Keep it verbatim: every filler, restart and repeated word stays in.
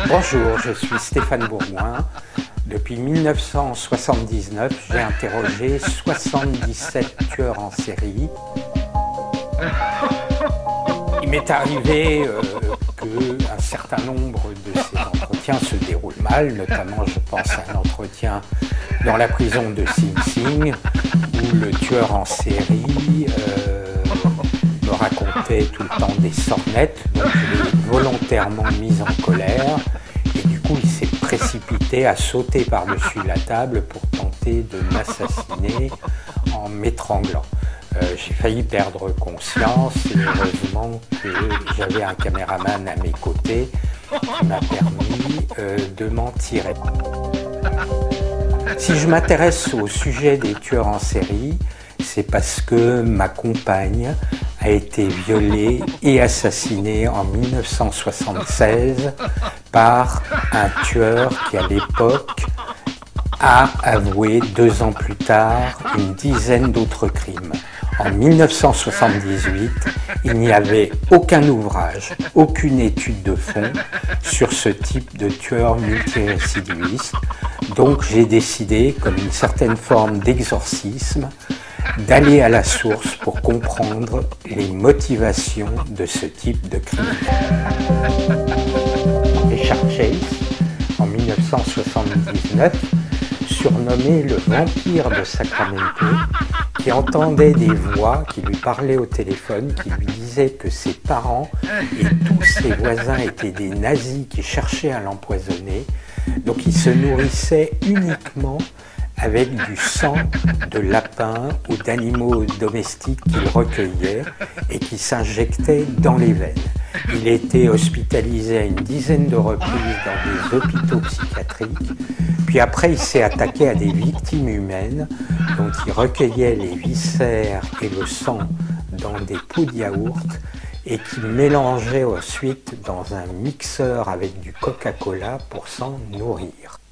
Bonjour, je suis Stéphane Bourgoin. Depuis mille neuf cent soixante-dix-neuf, j'ai interrogé soixante-dix-sept tueurs en série. Il m'est arrivé euh, qu'un certain nombre de ces entretiens se déroulent mal, notamment je pense à un entretien dans la prison de Sing Sing, où le tueur en série euh, me racontait tout le temps des sornettes, donc je l'ai volontairement mis en colère, et du coup il s'est précipité à sauter par-dessus la table pour tenter de m'assassiner en m'étranglant. Euh, j'ai failli perdre conscience et heureusement que j'avais un caméraman à mes côtés qui m'a permis euh, de m'en tirer. Si je m'intéresse au sujet des tueurs en série, c'est parce que ma compagne a été violée et assassinée en mille neuf cent soixante-seize par un tueur qui à l'époque a avoué deux ans plus tard une dizaine d'autres crimes. En mille neuf cent soixante-dix-huit, il n'y avait aucun ouvrage, aucune étude de fond sur ce type de tueur multirécidiviste. Donc j'ai décidé, comme une certaine forme d'exorcisme, d'aller à la source pour comprendre les motivations de ce type de crime. Richard Chase, en mille neuf cent soixante-dix-neuf, surnommé le vampire de Sacramento, qui entendait des voix qui lui parlaient au téléphone, qui lui disaient que ses parents et tous ses voisins étaient des nazis qui cherchaient à l'empoisonner. Donc il se nourrissait uniquement avec du sang de lapins ou d'animaux domestiques qu'il recueillait et qui s'injectait dans les veines. Il était hospitalisé à une dizaine de reprises dans des hôpitaux psychiatriques, puis après il s'est attaqué à des victimes humaines dont il recueillait les viscères et le sang dans des pots de yaourt et qu'il mélangeait ensuite dans un mixeur avec du Coca-Cola pour s'en nourrir.